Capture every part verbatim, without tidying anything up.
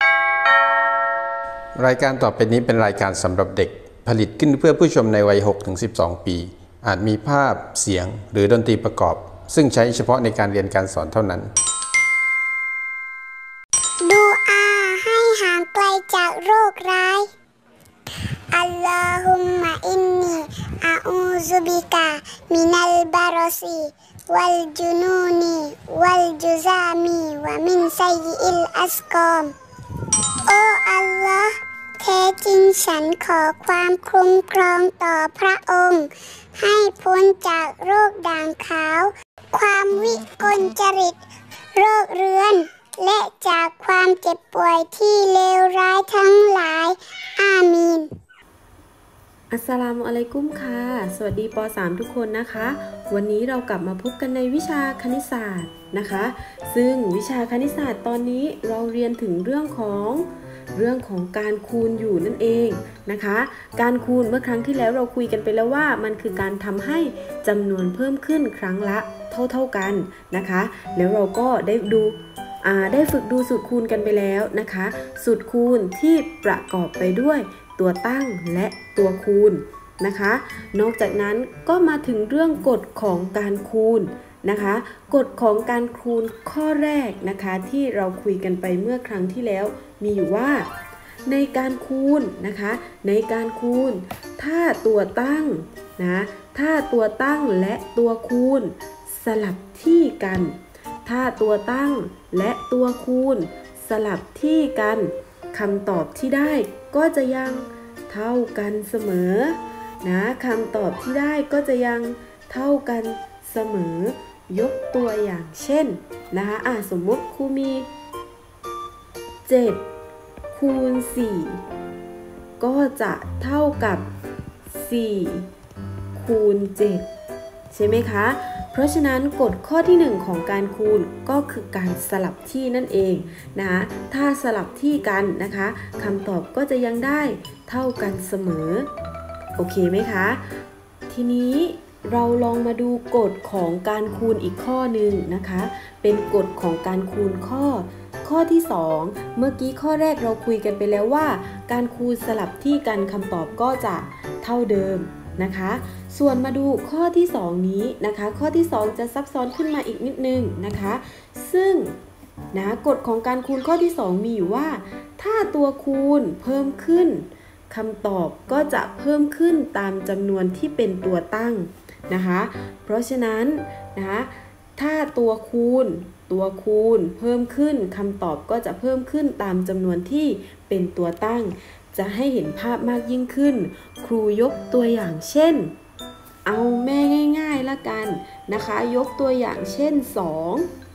รายการต่อไปนี้เป็นรายการสำหรับเด็กผลิตขึ้นเพื่อผู้ชมในวัย หกถึงสิบสอง ปีอาจมีภาพเสียงหรือดนตรีประกอบซึ่งใช้เฉพาะในการเรียนการสอนเท่านั้นดูอาให้ห่างไกลจากโรคร้ายอัลลอฮุมมะอินนีอาอูซุบิกะมินัลบารอซีวัลจุนูนีวัลจุซามีวะมินไซยิอิลอัสกอมโอ้อัลลอฮ์แท้จริงฉันขอความคุ้มครองต่อพระองค์ให้พ้นจากโรคด่างขาวความวิกลจริตโรคเรื้อนและจากความเจ็บป่วยที่เลวร้ายทั้งหลายอามีนอัสสลามุอะลัยกุมค่ะสวัสดีป .สาม ทุกคนนะคะวันนี้เรากลับมาพบกันในวิชาคณิตศาสตร์นะคะซึ่งวิชาคณิตศาสตร์ตอนนี้เราเรียนถึงเรื่องของเรื่องของการคูณอยู่นั่นเองนะคะการคูณเมื่อครั้งที่แล้วเราคุยกันไปแล้วว่ามันคือการทำให้จำนวนเพิ่มขึ้นครั้งละเท่าๆกันนะคะแล้วเราก็ได้ดูได้ฝึกดูสูตรคูณกันไปแล้วนะคะสูตรคูณที่ประกอบไปด้วยตัวตั้งและตัวคูณนะคะนอกจากนั้นก็มาถึงเรื่องกฎของการคูณนะคะกฎของการคูณข้อแรกนะคะที่เราคุยกันไปเมื่อครั้งที่แล้วมีอยู่ว่าในการคูณนะคะในการคูณถ้าตัวตั้งนะถ้าตัวตั้งและตัวคูณสลับที่กันถ้าตัวตั้งและตัวคูณสลับที่กันคำตอบที่ได้ก็จะยังเท่ากันเสมอนะคำตอบที่ได้ก็จะยังเท่ากันเสมอยกตัวอย่างเช่นนะคะอ่ะสมมุติครูมีเจ็ดคูณสี่ก็จะเท่ากับสี่คูณเจ็ดใช่ไหมคะเพราะฉะนั้นกฎข้อที่หนึ่งของการคูณก็คือการสลับที่นั่นเองนะคะถ้าสลับที่กันนะคะคำตอบก็จะยังได้เท่ากันเสมอโอเคไหมคะทีนี้เราลองมาดูกฎของการคูณอีกข้อหนึ่งนะคะเป็นกฎของการคูณข้อข้อที่สองเมื่อกี้ข้อแรกเราคุยกันไปแล้วว่าการคูณสลับที่กันคำตอบก็จะเท่าเดิมนะคะส่วนมาดูข้อที่สองนี้นะคะข้อที่สองจะซับซ้อนขึ้นมาอีกนิดนึงนะคะซึ่งนะกฎของการคูณข้อที่สองมีอยู่ว่าถ้าตัวคูณเพิ่มขึ้นคำตอบก็จะเพิ่มขึ้นตามจำนวนที่เป็นตัวตั้งนะคะเพราะฉะนั้นนะคะถ้าตัวคูณตัวคูณเพิ่มขึ้นคำตอบก็จะเพิ่มขึ้นตามจำนวนที่เป็นตัวตั้งจะให้เห็นภาพมากยิ่งขึ้นครูยกตัวอย่างเช่นเอาแม่ง่ายๆละกันนะคะยกตัวอย่างเช่นสอง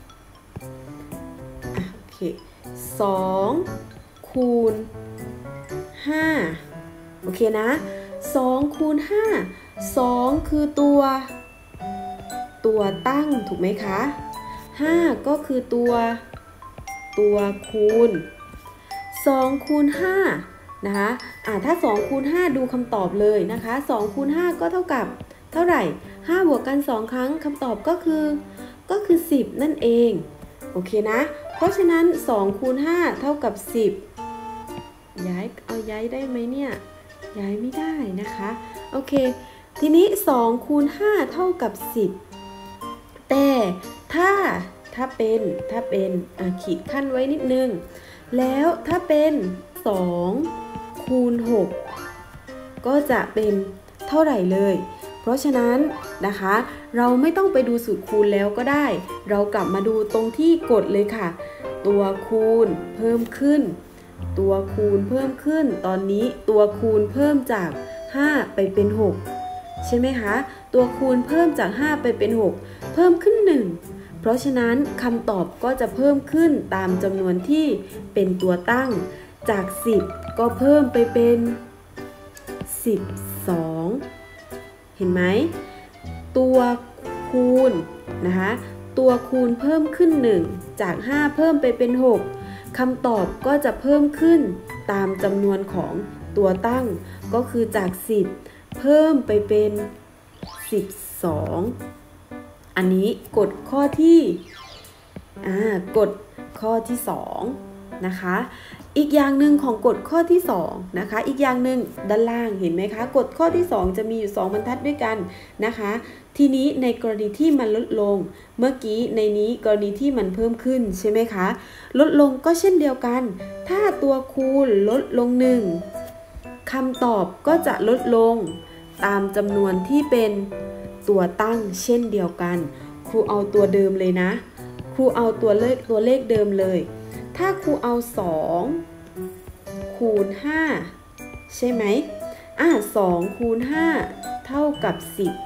อ่ะโอเคสองคูณห้าโอเคนะสองคูณห้าสองคือตัวตัวตั้งถูกไหมคะห้าก็คือตัวตัวคูณสองคูณห้านะคะอ่าถ้าสองคูณห้าดูคำตอบเลยนะคะสองคูณห้าก็เท่ากับเท่าไหร่ห้าบวกกันสองครั้งคำตอบก็คือก็คือสิบนั่นเองโอเคนะเพราะฉะนั้นสองคูณห้าเท่ากับสิบย้ายเอาย้ายได้ไหมเนี่ยย้ายไม่ได้นะคะโอเคทีนี้สองคูณห้าเท่ากับสิบแต่ถ้าถ้าเป็นถ้าเป็นอ่ะขีดขั้นไว้นิดนึงแล้วถ้าเป็นสองคูณหกก็จะเป็นเท่าไหร่เลยเพราะฉะนั้นนะคะเราไม่ต้องไปดูสูตรคูณแล้วก็ได้เรากลับมาดูตรงที่กฎเลยค่ะตัวคูณเพิ่มขึ้นตัวคูณเพิ่มขึ้นตอนนี้ตัวคูณเพิ่มจากห้าไปเป็นหกใช่ไหมคะตัวคูณเพิ่มจากห้าไปเป็นหกเพิ่มขึ้นหนึ่งเพราะฉะนั้นคำตอบก็จะเพิ่มขึ้นตามจำนวนที่เป็นตัวตั้งจากสิบก็เพิ่มไปเป็นสิบสองเห็นไหมตัวคูณนะคะตัวคูณเพิ่มขึ้นหนึ่งจากห้าเพิ่มไปเป็นหกคำตอบก็จะเพิ่มขึ้นตามจำนวนของตัวตั้งก็คือจากสิบเพิ่มไปเป็นสิบสองอันนี้กฎข้อที่อ่ากฎข้อที่สองนะคะอีกอย่างหนึ่งของกฎข้อที่สองนะคะอีกอย่างหนึ่งด้านล่างเห็นไหมคะกฎข้อที่สองจะมีอยู่สองบรรทัดด้วยกันนะคะทีนี้ในกรณีที่มันลดลงเมื่อกี้ในนี้กรณีที่มันเพิ่มขึ้นใช่ไหมคะลดลงก็เช่นเดียวกันถ้าตัวคูณลดลงหนึ่งคำตอบก็จะลดลงตามจำนวนที่เป็นตัวตั้งเช่นเดียวกันครูเอาตัวเดิมเลยนะครูเอาตัวเลขตัวเลขเดิมเลยถ้าครูเอาสองคูณห้าใช่ไหมอ่ะสองคูณห้าเท่ากับสิบ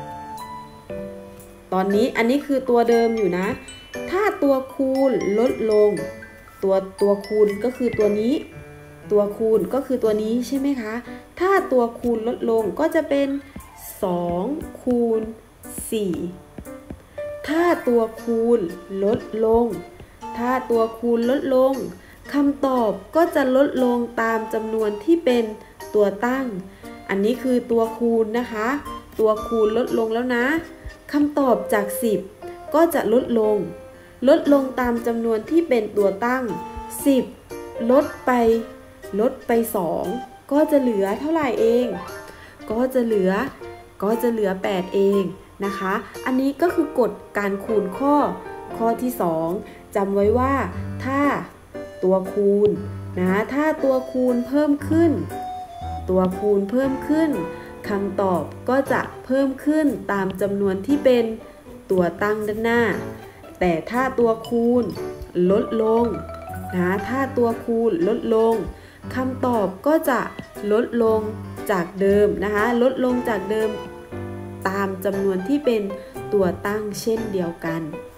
ตอนนี้อันนี้คือตัวเดิมอยู่นะถ้าตัวคูณลดลงตัวตัวคูณก็คือตัวนี้ตัวคูณก็คือตัวนี้ใช่ไหมคะถ้าตัวคูณลดลงก็จะเป็นสองคูณสี่ถ้าตัวคูณลดลงถ้าตัวคูณลดลงคำตอบก็จะลดลงตามจำนวนที่เป็นตัวตั้งอันนี้คือตัวคูณนะคะตัวคูณลดลงแล้วนะคำตอบจากสิบก็จะลดลงลดลงตามจำนวนที่เป็นตัวตั้งสิบลดไปลดไปสองก็จะเหลือเท่าไหร่เองก็จะเหลือก็จะเหลือแปดเองนะคะอันนี้ก็คือกฎการคูณข้อข้อที่สองจำไว้ว่าถ้าตัวคูณนะถ้าตัวคูณเพิ่มขึ้นตัวคูณเพิ่มขึ้นคำตอบก็จะเพิ่มขึ้นตามจำนวนที่เป็นตัวตั้งด้านหน้าแต่ถ้าตัวคูณลดลงนะถ้าตัวคูณลดลงคำตอบก็จะลดลงจากเดิมนะคะลดลงจากเดิมตามจำนวนที่เป็นตัวตั้งเช่นเดียวกัน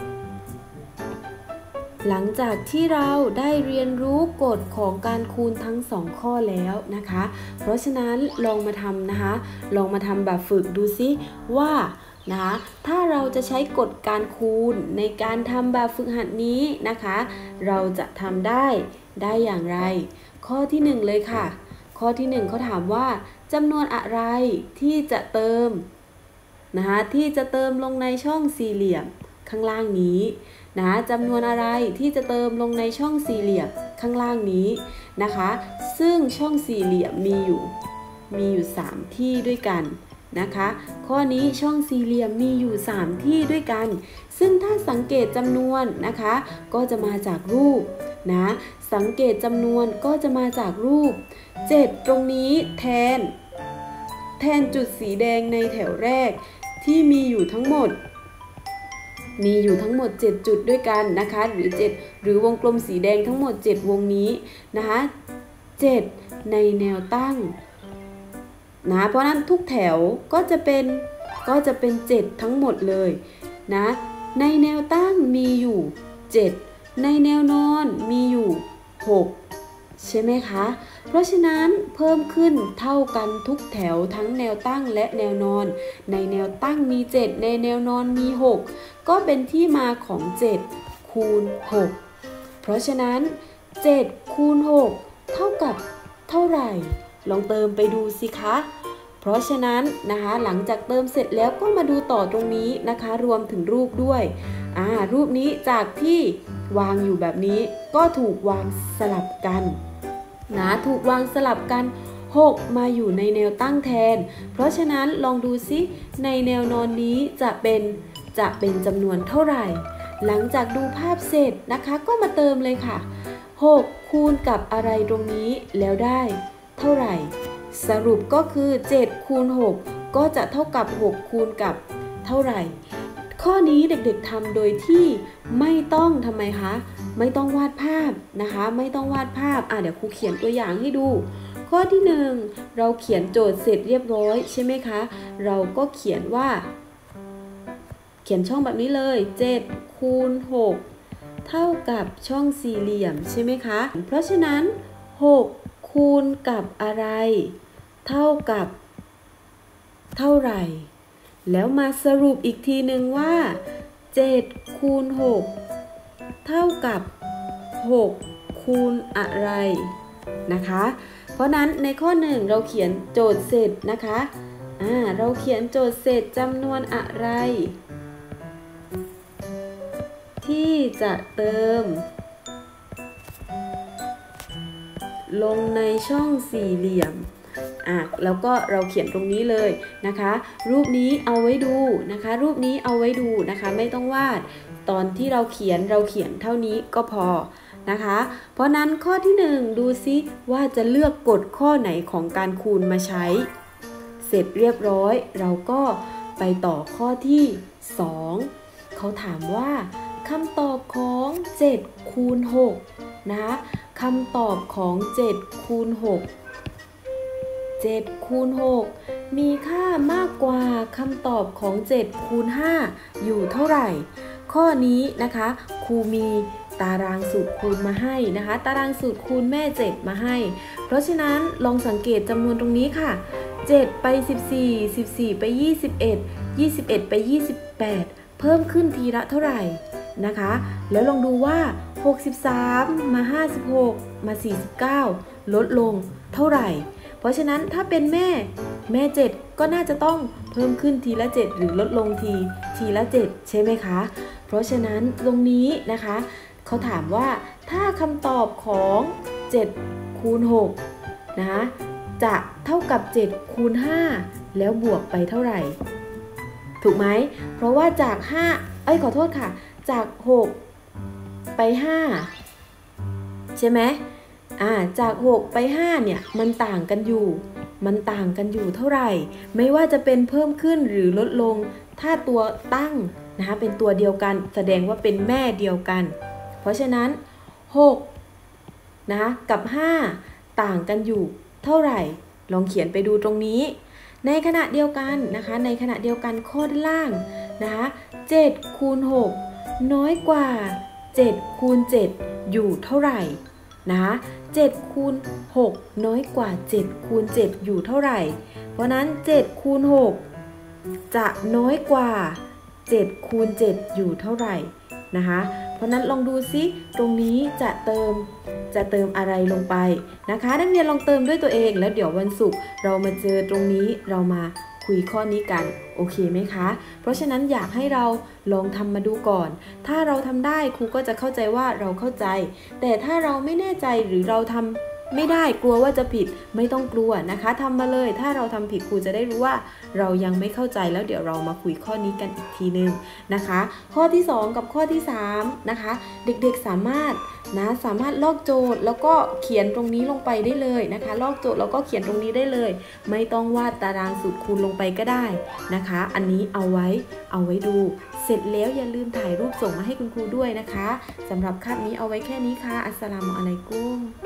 หลังจากที่เราได้เรียนรู้กฎของการคูณทั้งสองข้อแล้วนะคะเพราะฉะนั้นลองมาทำนะคะลองมาทำแบบฝึกดูซิว่านะคะถ้าเราจะใช้กฎการคูณในการทำแบบฝึกหัดนี้นะคะเราจะทำได้ได้อย่างไรข้อที่หนึ่งเลยค่ะข้อที่หนึ่งเขาถามว่าจำนวนอะไรที่จะเติมนะคะที่จะเติมลงในช่องสี่เหลี่ยมข้างล่างนี้นะจำนวนอะไรที่จะเติมลงในช่องสี่เหลี่ยมข้างล่างนี้นะคะซึ่งช่องสี่เหลี่ยมมีอยู่มีอยู่สามที่ด้วยกันนะคะข้อนี้ช่องสี่เหลี่ยมมีอยู่สามที่ด้วยกันซึ่งถ้าสังเกตจำนวนนะคะก็จะมาจากรูปนะสังเกตจำนวนก็จะมาจากรูปเจ็ดตรงนี้แทนแทนจุดสีแดงในแถวแรกที่มีอยู่ทั้งหมดมีอยู่ทั้งหมดเจ็ดจุดด้วยกันนะคะหรือเจ็ดหรือวงกลมสีแดงทั้งหมดเจ็ดวงนี้นะคะเจ็ดในแนวตั้งนะเพราะนั้นทุกแถวก็จะเป็นก็จะเป็นเจ็ดทั้งหมดเลยนะในแนวตั้งมีอยู่เจ็ดในแนวนอนมีอยู่หกใช่ไหมคะเพราะฉะนั้นเพิ่มขึ้นเท่ากันทุกแถวทั้งแนวตั้งและแนวนอนในแนวตั้งมีเจ็ดในแนวนอนมีหกก็เป็นที่มาของเจ็ดคูณหกเพราะฉะนั้นเจ็ดคูณหกเท่ากับเท่าไหร่ลองเติมไปดูสิคะเพราะฉะนั้นนะคะหลังจากเติมเสร็จแล้วก็มาดูต่อตรงนี้นะคะรวมถึงรูปด้วยอ่ารูปนี้จากที่วางอยู่แบบนี้ก็ถูกวางสลับกันนะถูกวางสลับกันหกมาอยู่ในแนวตั้งแทนเพราะฉะนั้นลองดูซิในแนวนอนนี้จะเป็นจะเป็นจำนวนเท่าไหร่หลังจากดูภาพเสร็จนะคะก็มาเติมเลยค่ะหกคูณกับอะไรตรงนี้แล้วได้เท่าไหร่สรุปก็คือเจ็ดคูณหกก็จะเท่ากับหกคูณกับเท่าไหร่ข้อนี้เด็กๆทำโดยที่ไม่ต้องทำไมคะไม่ต้องวาดภาพนะคะไม่ต้องวาดภาพอ่ะเดี๋ยวครูเขียนตัวอย่างให้ดูข้อที่หนึ่งเราเขียนโจทย์เสร็จเรียบร้อยใช่ไหมคะเราก็เขียนว่าเขียนช่องแบบนี้เลยเจ็ดคูณหกเท่ากับช่องสี่เหลี่ยมใช่ไหมคะเพราะฉะนั้นหกคูณกับอะไรเท่ากับเท่าไหร่แล้วมาสรุปอีกทีหนึ่งว่าเจ็ดคูณหกเท่ากับหกคูณอะไรนะคะเพราะนั้นในข้อหนึ่งเราเขียนโจทย์เสร็จนะคะอ่าเราเขียนโจทย์เสร็จจำนวนอะไรที่จะเติมลงในช่องสี่เหลี่ยมอ่ะแล้วก็เราเขียนตรงนี้เลยนะคะรูปนี้เอาไว้ดูนะคะรูปนี้เอาไว้ดูนะคะไม่ต้องวาดตอนที่เราเขียนเราเขียนเท่านี้ก็พอนะคะเพราะนั้นข้อที่หนึ่งดูซิว่าจะเลือกกฎข้อไหนของการคูณมาใช้เสร็จเรียบร้อยเราก็ไปต่อข้อที่สองเขาถามว่าคำตอบของเจ็ดคูณหกนะคะคำตอบของเจ็ดคูณหกเจ็ดคูณหกมีค่ามากกว่าคำตอบของเจ็ดคูณห้าอยู่เท่าไหร่ข้อนี้นะคะครูมีตารางสูตรคูณมาให้นะคะตารางสูตรคูณแม่เจ็ดมาให้เพราะฉะนั้นลองสังเกตจำนวนตรงนี้ค่ะเจ็ดไปสิบสี่ สิบสี่ไปยี่สิบเอ็ด ยี่สิบเอ็ดไปยี่สิบแปดเพิ่มขึ้นทีละเท่าไหร่นะคะแล้วลองดูว่าหกสิบสามมาห้าสิบหกมาสี่สิบเก้าลดลงเท่าไหร่เพราะฉะนั้นถ้าเป็นแม่แม่เจ็ดก็น่าจะต้องเพิ่มขึ้นทีละเจ็ดหรือลดลงทีทีละเจ็ดใช่ไหมคะเพราะฉะนั้นตรงนี้นะคะเขาถามว่าถ้าคำตอบของเจ็ดคูณหกนะคะจะเท่ากับเจ็ดคูณห้าแล้วบวกไปเท่าไหร่ถูกไหมเพราะว่าจากห้าเอ้ยขอโทษค่ะจากหกไปห้าใช่ไหมอ่าจากหกไปห้าเนี่ยมันต่างกันอยู่มันต่างกันอยู่เท่าไหร่ไม่ว่าจะเป็นเพิ่มขึ้นหรือลดลงถ้าตัวตั้งนะคะเป็นตัวเดียวกันแสดงว่าเป็นแม่เดียวกันเพราะฉะนั้นหกนะคะกับห้าต่างกันอยู่เท่าไหร่ลองเขียนไปดูตรงนี้ในขณะเดียวกันนะคะในขณะเดียวกันข้อด้านล่างนะคะเจ็ดคูณหกน้อยกว่าเจ็ดคูณเจ็ดอยู่เท่าไหร่นะคะเจ็ดคูณหกน้อยกว่าเจ็ดคูณเจ็ดอยู่เท่าไหร่เพราะนั้นเจ็ดคูณหกจะน้อยกว่าเจ็ดคูณเจ็ดอยู่เท่าไหร่นะคะเพราะนั้นลองดูซิตรงนี้จะเติมจะเติมอะไรลงไปนะคะนักเรียนลองเติมด้วยตัวเองแล้วเดี๋ยววันศุกร์เรามาเจอตรงนี้เรามาคุยข้อนี้กันโอเคไหมคะเพราะฉะนั้นอยากให้เราลองทำมาดูก่อนถ้าเราทำได้ครูก็จะเข้าใจว่าเราเข้าใจแต่ถ้าเราไม่แน่ใจหรือเราทำไม่ได้กลัวว่าจะผิดไม่ต้องกลัวนะคะทำมาเลยถ้าเราทำผิดครูจะได้รู้ว่าเรายังไม่เข้าใจแล้วเดี๋ยวเรามาคุยข้อนี้กันอีกทีนึงนะคะข้อที่สองกับข้อที่สามนะคะเด็กๆสามารถนะสามารถลอกโจทย์แล้วก็เขียนตรงนี้ลงไปได้เลยนะคะลอกโจทย์แล้วก็เขียนตรงนี้ได้เลยไม่ต้องวาดตารางสูตรคูณลงไปก็ได้นะคะอันนี้เอาไว้เอาไว้ดูเสร็จแล้วอย่าลืมถ่ายรูปส่งมาให้คุณครูด้วยนะคะสำหรับคาบนี้เอาไว้แค่นี้ค่ะอัสสลามุอะลัยกุม